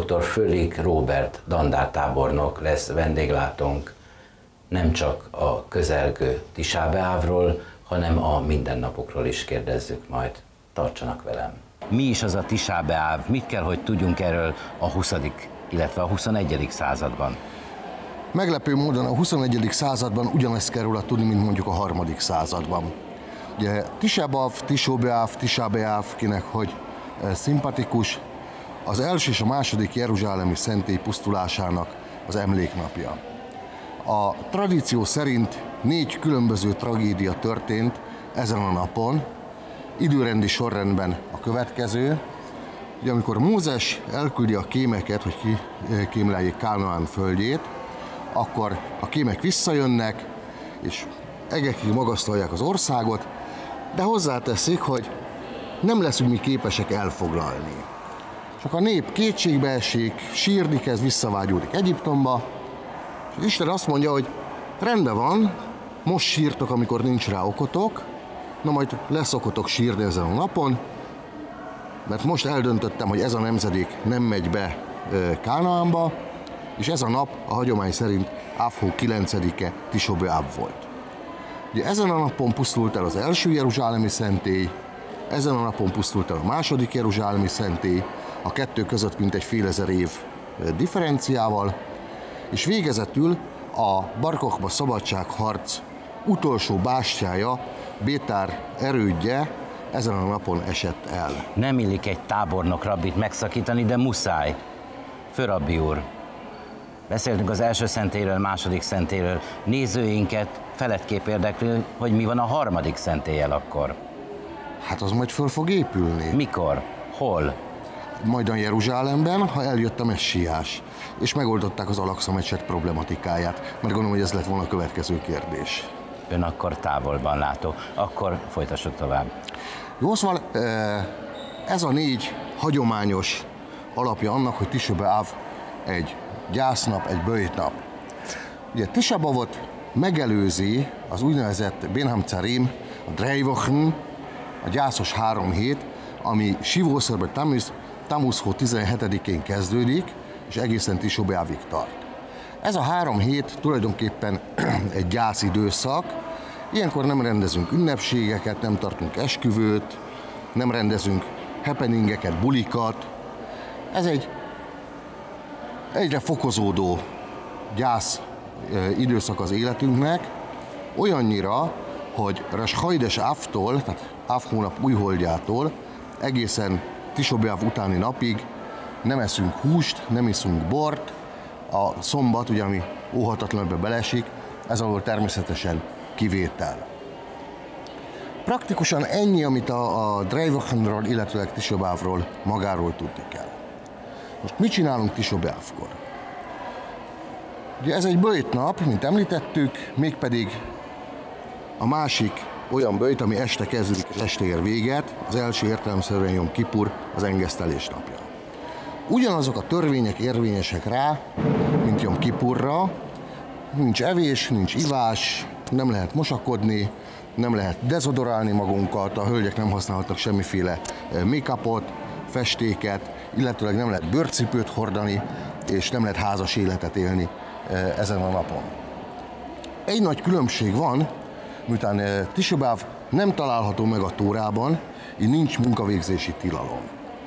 dr. Fölik Róbert dandártábornok lesz vendéglátónk, nem csak a közelgő Tisá Beávról, hanem a mindennapokról is kérdezzük majd. Tartsanak velem! Mi is az a Tisá Beáv? Mit kell, hogy tudjunk erről a 20., illetve a 21. században? Meglepő módon a 21. században ugyanezt kell róla tudni, mint mondjuk a 3. században. Ugye Tisá B'Av, Tisó Beáv, Tisá Beáv, kinek hogy szimpatikus, az első és a második jeruzsálemi szentély pusztulásának az emléknapja. A tradíció szerint 4 különböző tragédia történt ezen a napon, időrendi sorrendben a következő, ugye amikor Mózes elküldi a kémeket, hogy kikémleljék Kánaán földjét, akkor a kémek visszajönnek, és egekig magasztalják az országot, de hozzáteszik, hogy nem leszünk mi képesek elfoglalni. Csak a nép kétségbe esik, sírni kezd, visszavágyódik Egyiptomba, és Isten azt mondja, hogy rendben van, most sírtok, amikor nincs rá okotok, na majd lesz okotok sírni ezen a napon, mert most eldöntöttem, hogy ez a nemzedék nem megy be Kánaánba, és ez a nap a hagyomány szerint Áv hó 9-e Tisó Beáv volt. Ugye ezen a napon pusztult el az első jeruzsálemi szentély, ezen a napon pusztult el a második jeruzsálemi szentély, a kettő között mintegy fél ezer év differenciával, és végezetül a Bar Kokhba szabadságharc utolsó bástyája, Bétár erődje ezen a napon esett el. Nem illik egy tábornok rabbit megszakítani, de muszáj. Főrabbi úr, beszéltünk az első szentélyről, második szentélyről. Nézőinket feledképp érdekli, hogy mi van a 3. szentéllyel akkor. Hát az majd föl fog épülni. Mikor? Hol? Majd a Jeruzsálemben, ha eljött a messiás, és megoldották az Al-Aqsa mecset problematikáját, mert gondolom, hogy ez lett volna a következő kérdés. Ön akkor távolban látó. Akkor folytassuk tovább. Jó, szóval ez a 4 hagyományos alapja annak, hogy Tisá Beáv egy gyásznap, egy böjtnap. Ugye Tisá B'Avot megelőzi az úgynevezett Ben Hamtzarim, a Drei-Wochen, a gyászos 3 hét, ami Sivószorban Tammuz hó 17-én kezdődik, és egészen Tisá Beávig tart. Ez a 3 hét tulajdonképpen egy gyászidőszak. Ilyenkor nem rendezünk ünnepségeket, nem tartunk esküvőt, nem rendezünk happeningeket, bulikat. Ez egy egyre fokozódó gyász időszak az életünknek, olyannyira, hogy Rosh Chodesh Ávtól, tehát Áv hónap újholdjától egészen Tisá Beáv utáni napig nem eszünk húst, nem iszunk bort. A szombat, ugye, ami óhatatlanul beleesik, ez alól természetesen kivétel. Praktikusan ennyi, amit a Drei-Wochenról, illetőleg Tisá Beávról magáról tudni kell. Most mit csinálunk Tisá Beávkor? Ugye ez egy böjtnap, mint említettük, mégpedig a másik olyan böjt, ami este kezdődik és este ér véget, az első értelemszerűen Jom Kipur, az engesztelés napja. Ugyanazok a törvények érvényesek rá, mint Jom Kipurra, nincs evés, nincs ivás, nem lehet mosakodni, nem lehet dezodorálni magunkat, a hölgyek nem használhatnak semmiféle make-upot, festéket, illetőleg nem lehet bőrcipőt hordani, és nem lehet házas életet élni ezen a napon. Egy nagy különbség van, miután Tisá Beáv nem található meg a Tórában, így nincs munkavégzési tilalom.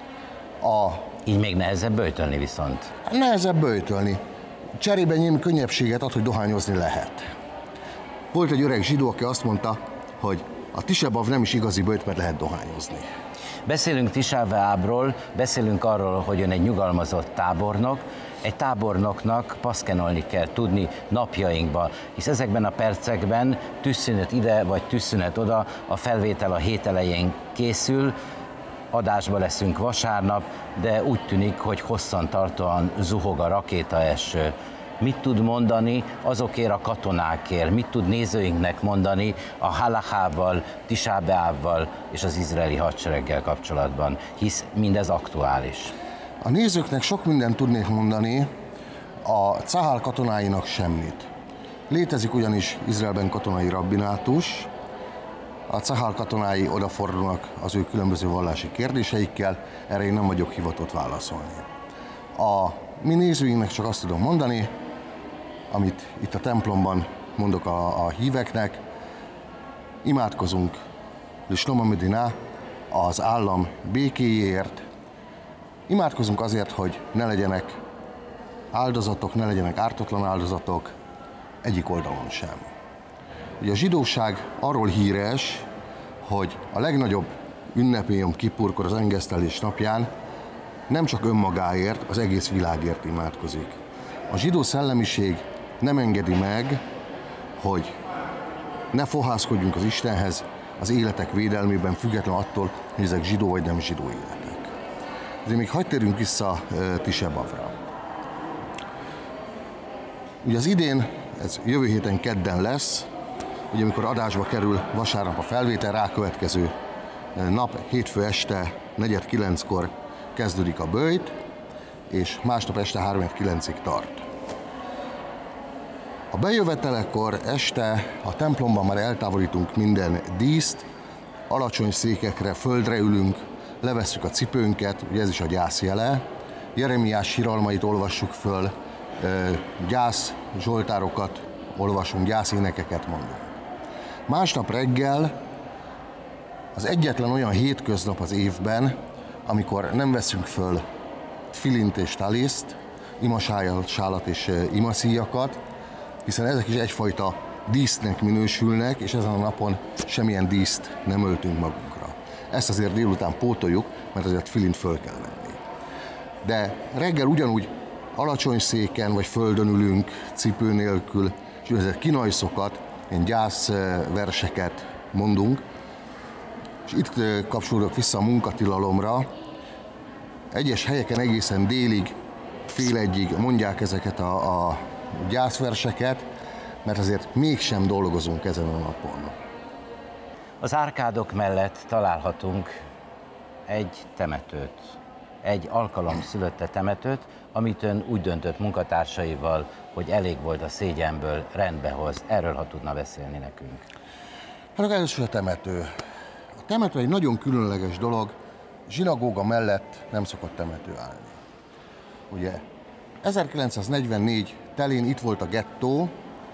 Így még nehezebb böjtölni viszont. Nehezebb böjtölni. Cserében némi könnyebbséget ad, hogy dohányozni lehet. Volt egy öreg zsidó, aki azt mondta, hogy a Tisá B'Av nem is igazi böjt, mert lehet dohányozni. Beszélünk Tisá Beávról, beszélünk arról, hogy ön egy nyugalmazott tábornok. Egy tábornoknak paszkenolni kell tudni napjainkba, hisz ezekben a percekben tűzszünet ide vagy tűzszünet oda, a felvétel a hét elején készül, adásba leszünk vasárnap, de úgy tűnik, hogy hosszantartóan zuhog a rakétaeső. Mit tud mondani azokért a katonákért, mit tud nézőinknek mondani a halachával, Tisá Beávval és az izraeli hadsereggel kapcsolatban, hisz mindez aktuális. A nézőknek sok mindent tudnék mondani, a Cahál katonáinak semmit. Létezik ugyanis Izraelben katonai rabbinátus, a Cahál katonái odafordulnak az ő különböző vallási kérdéseikkel, erre én nem vagyok hivatott válaszolni. A mi nézőinknek csak azt tudom mondani, amit itt a templomban mondok a híveknek, imádkozunk Lishlom Amedina, az állam békéjéért, imádkozunk azért, hogy ne legyenek áldozatok, ne legyenek ártatlan áldozatok egyik oldalon sem. Ugye a zsidóság arról híres, hogy a legnagyobb ünnepén, Jom Kippurkor, az engesztelés napján nem csak önmagáért, az egész világért imádkozik. A zsidó szellemiség nem engedi meg, hogy ne fohászkodjunk az Istenhez az életek védelmében, független attól, hogy ezek zsidó vagy nem zsidó életek. Ezért még hadd térjünk vissza Tisha B'Avra. Ugye az idén, ez jövő héten kedden lesz, ugye amikor adásba kerül vasárnap a felvétel, rákövetkező nap, hétfő este 8:45-kor kezdődik a böjt, és másnap este 3:09-ig tart. A bejövetelekor este a templomban már eltávolítunk minden díszt, alacsony székekre, földre ülünk, levesszük a cipőnket, ugye ez is a gyász jele, Jeremiás síralmait olvassuk föl, gyász zsoltárokat olvasunk, gyászénekeket mondunk. Másnap reggel az egyetlen olyan hétköznap az évben, amikor nem veszünk föl tfilint és taliszt, imasálat és imaszíjakat, hiszen ezek is egyfajta dísznek minősülnek, és ezen a napon semmilyen díszt nem öltünk magunkra. Ezt azért délután pótoljuk, mert azért tfilint föl kell venni. De reggel ugyanúgy alacsony széken vagy földön ülünk, cipő nélkül, és ezért kinajszokat, ilyen gyászverseket mondunk, és itt kapcsolódok vissza a munkatilalomra. Egyes helyeken egészen délig, fél egyig mondják ezeket a gyászverseket, mert azért mégsem dolgozunk ezen a napon. Az árkádok mellett találhatunk egy temetőt, egy alkalomszülötte temetőt, amit ön úgy döntött munkatársaival, hogy elég volt a szégyenből, rendbehoz. Erről, ha tudna beszélni nekünk. Hát először a temető. A temető egy nagyon különleges dolog, zsinagóga mellett nem szokott temető állni. Ugye 1944 telén itt volt a gettó,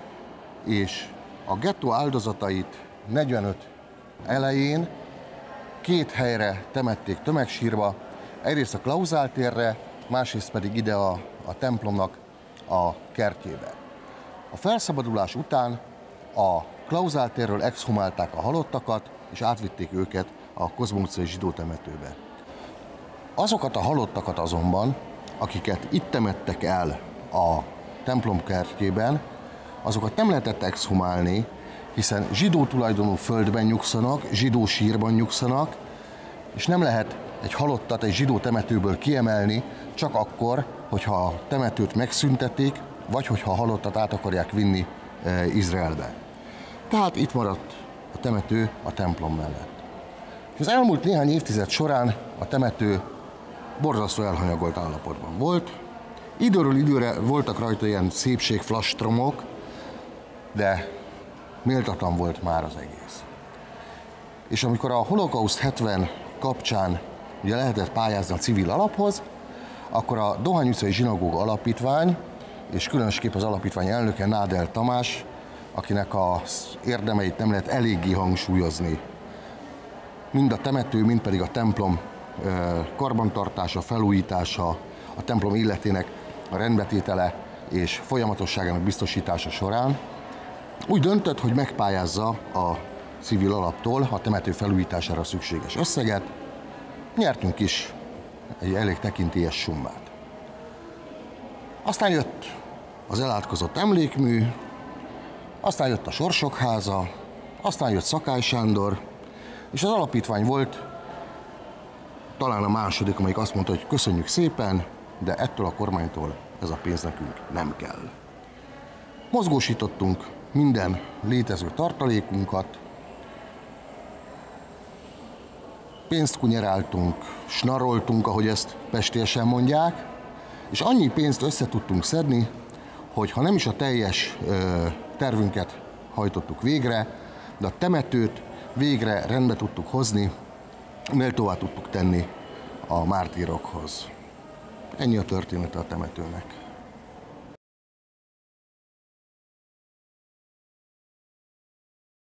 és a gettó áldozatait 45 elején két helyre temették tömegsírba, egyrészt a Klauzál térre, másrészt pedig ide a templomnak a kertjébe. A felszabadulás után a Klauzál térről exhumálták a halottakat, és átvitték őket a Kozma utcai zsidó temetőbe. Azokat a halottakat azonban, akiket itt temettek el a templom kertjében, azokat nem lehetett exhumálni, hiszen zsidó tulajdonú földben nyugszanak, zsidó sírban nyugszanak, és nem lehet egy halottat egy zsidó temetőből kiemelni, csak akkor, hogyha a temetőt megszüntetik, vagy hogyha a halottat át akarják vinni Izraelbe. Tehát itt maradt a temető a templom mellett. És az elmúlt néhány évtized során a temető borzasztó elhanyagolt állapotban volt. Időről időre voltak rajta ilyen szépségflastromok, de méltatlan volt már az egész. És amikor a Holokauszt 70 kapcsán ugye lehetett pályázni a civil alaphoz, akkor a Dohány utcai zsinagóga alapítvány, és különösképp az alapítvány elnöke Nádel Tamás, akinek az érdemeit nem lehet eléggé hangsúlyozni, mind a temető, mind pedig a templom karbantartása, felújítása, a templom életének a rendbetétele és folyamatosságának biztosítása során úgy döntött, hogy megpályázza a civil alaptól a temető felújítására szükséges összeget. Nyertünk is egy elég tekintélyes summát. Aztán jött az elátkozott emlékmű, aztán jött a Sorsok háza, aztán jött Szakály Sándor, és az alapítvány volt talán a második, amelyik azt mondta, hogy köszönjük szépen, de ettől a kormánytól ez a pénz nekünk nem kell. Mozgósítottunk minden létező tartalékunkat, pénzt kunyeráltunk, snaroltunk, ahogy ezt pestiesen mondják, és annyi pénzt össze tudtunk szedni, hogy ha nem is a teljes tervünket hajtottuk végre, de a temetőt végre rendbe tudtuk hozni, méltóvá tudtuk tenni a mártírokhoz. Ennyi a története a temetőnek.